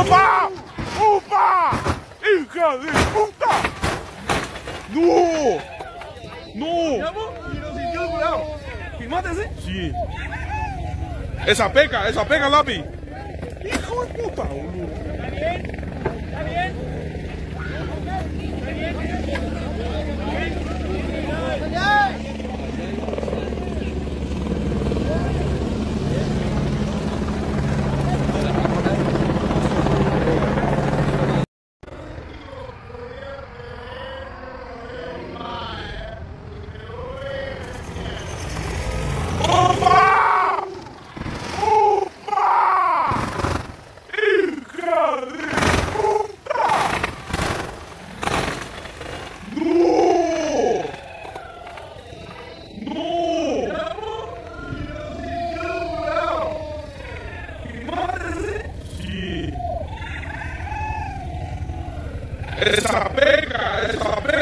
¡Opa! ¡Opa! ¡Hija de puta! ¡No! ¡No! Y lo sintió el curado. ¿Filmaste ese? Sí. Esa peca, lápiz. ¡Hijo de puta, boludo! ¿Está bien? ¿Está bien? Esa peca,